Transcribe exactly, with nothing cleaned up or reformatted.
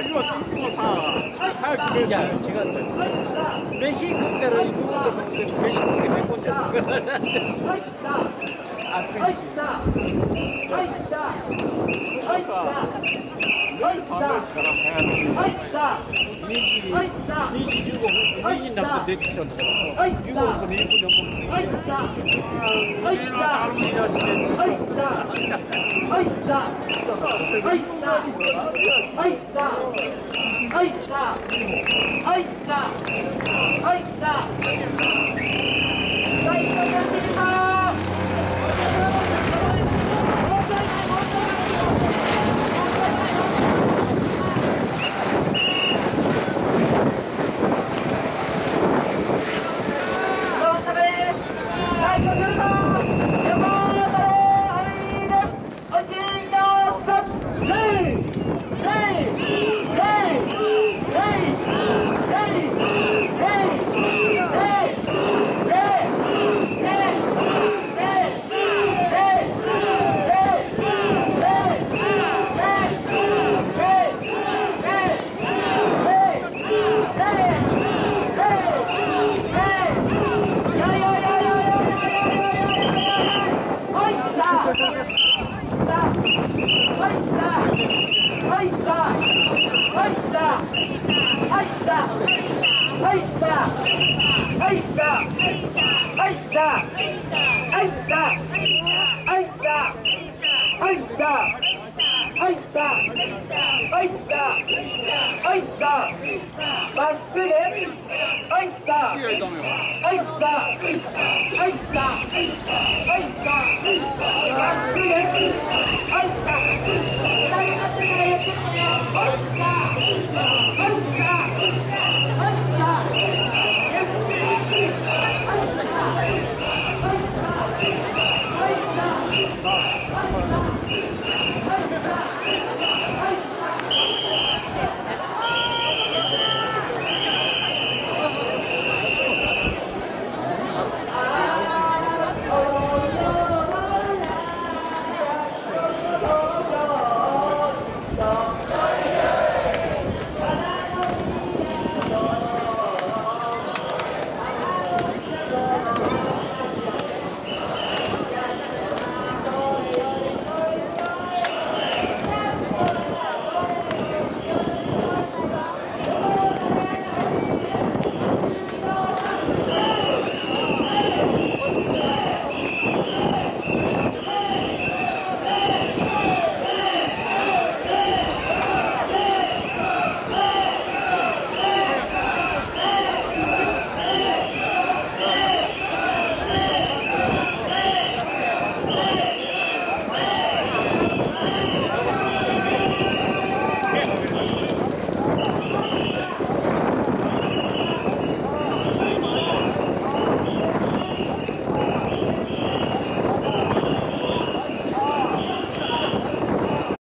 今いつもさ、早く飯。いや、違ったよ。飯食ったら行こうと思って、飯食って寝込んじゃったから。暑いし。さ、夜さんじから早めに。にじ、にじじゅうごふん、にじになって出てきたんですよ。じゅうごふんかにじゅっぷんでもう着いて。上の歩き出して。入った。入った。入った。入った。入った。入った。入った。 入った